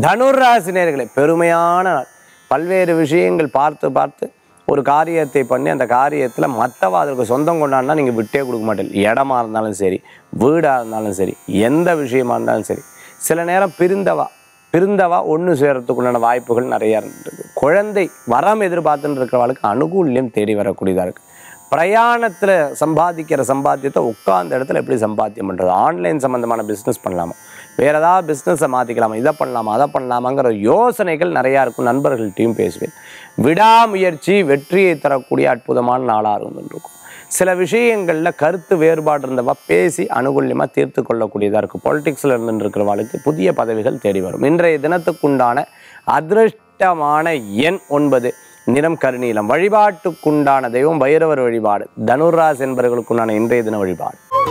தனுராசி நேயர்களே, பெருமையான நாள். பல்வேறு விஷயங்கள் பார்த்து பார்த்து ஒரு காரியத்தை பண்ணி அந்த காரியத்தில் மற்றவா அதற்கு சொந்தம் கொண்டாடினா நீங்கள் விட்டே கொடுக்க மாட்டீங்க. இடமா இருந்தாலும் சரி, வீடாக இருந்தாலும் சரி, எந்த விஷயமா இருந்தாலும் சரி. சில நேரம் பிரிந்தவா ஒன்று சேர்றதுக்குண்டான வாய்ப்புகள் நிறையா இருந்தது. குழந்தை வரம் எதிர்பார்த்துன்னு இருக்கிறவளுக்கு அனுகூல்யம் தேடி வரக்கூடியதாக இருக்குது. பிரயாணத்தில் சம்பாதிக்கிற சம்பாத்தியத்தை உட்கார்ந்த இடத்துல எப்படி சம்பாத்தியம் பண்ணுறது, ஆன்லைன் சம்மந்தமான பிஸ்னஸ் பண்ணலாமா, வேறு ஏதாவது பிஸ்னஸை மாற்றிக்கலாமா, இதை பண்ணலாமா அதை பண்ணலாமாங்கிற யோசனைகள் நிறையா இருக்கும். நண்பர்கள்ட்டையும் பேசுவேன். விடாமுயற்சி வெற்றியை தரக்கூடிய அற்புதமான நாளாக இருந்துருக்கும். சில விஷயங்களில் கருத்து வேறுபாடு இருந்தவா பேசி அனுகூல்யமாக தீர்த்து கொள்ளக்கூடியதாக இருக்கும். பொலிட்டிக்ஸில் இருந்துருக்கிறவாளுக்கு புதிய பதவிகள் தேடி வரும். இன்றைய தினத்துக்குண்டான அதிர்ஷ்டமான எண் 9, நிறம் கருநீலம். வழிபாட்டுக்குண்டான தெய்வம் பைரவர் வழிபாடு. தனுராசி என்பவர்களுக்குண்டான இன்றைய தின வழிபாடு.